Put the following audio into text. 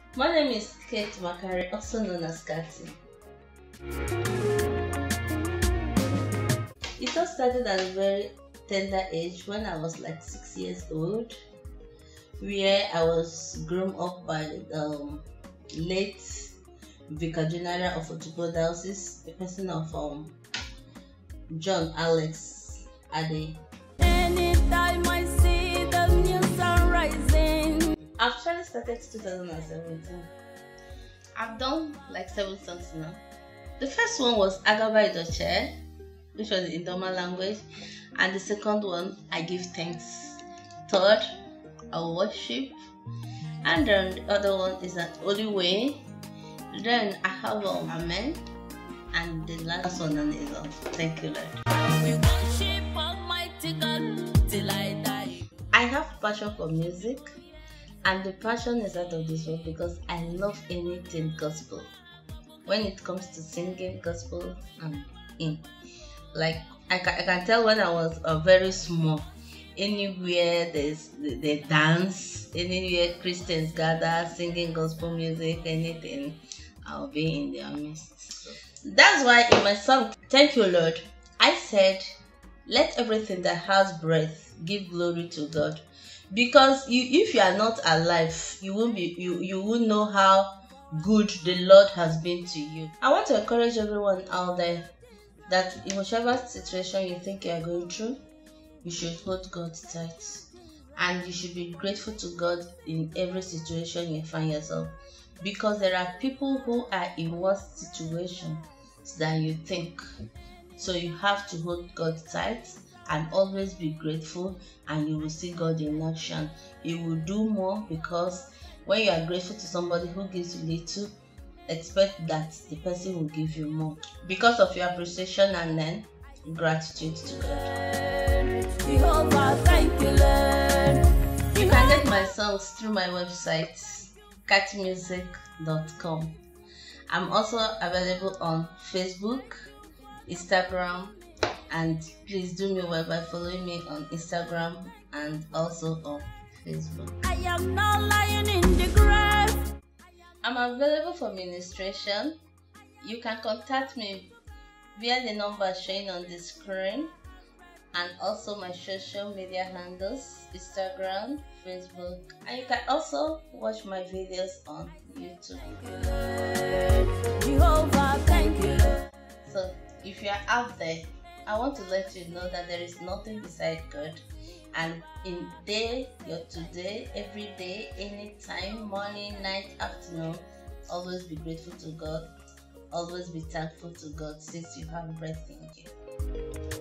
My name is Makari, also known as Khati. It all started at a very tender age when I was like 6 years old, where I was grown up by the late Vicar General of Otukpo Diocese, a person of John Alex Ade. Anytime I see the new sun rising. I've actually started 2017. I've done like 7 songs now. The first one was Agaba Idoche, which was in Doma language, and the second one, I Give Thanks. Third, I Worship, and then the other one is An Holy Way. Then I have Amen, and the last one is Thank You, Lord. We worship Almighty God till I die. I have passion for music, and the passion is out of this world because I love anything gospel. When it comes to singing gospel, I'm in. Like I can tell when I was very small, anywhere they dance, anywhere Christians gather singing gospel music, anything, I'll be in their midst. That's why in my song Thank You Lord, I said, let everything that has breath give glory to God. Because if you are not alive, you won't know how good the Lord has been to you. I want to encourage everyone out there that in whichever situation you think you are going through, you should hold God tight, and you should be grateful to God in every situation you find yourself, because there are people who are in worse situations than you think. So you have to hold God tight and always be grateful, and you will see God in action. He will do more, because when you are grateful to somebody who gives you little, expect that the person will give you more because of your appreciation and then gratitude to God. Jehovah, thank you, Lord. You can get my songs through my website, khatimusic.com. I'm also available on Facebook, Instagram, and please do me well by following me on Instagram and also on Facebook. I am not lying in the grave. I'm available for ministration. You can contact me via the number showing on the screen, and also my social media handles, Instagram, Facebook, and you can also watch my videos on YouTube. Jehovah, thank you, Lord. So if you are out there, I want to let you know that there is nothing beside God, and in your today, every day, anytime, morning, night, afternoon, always be grateful to God, always be thankful to God, since you have breath in you.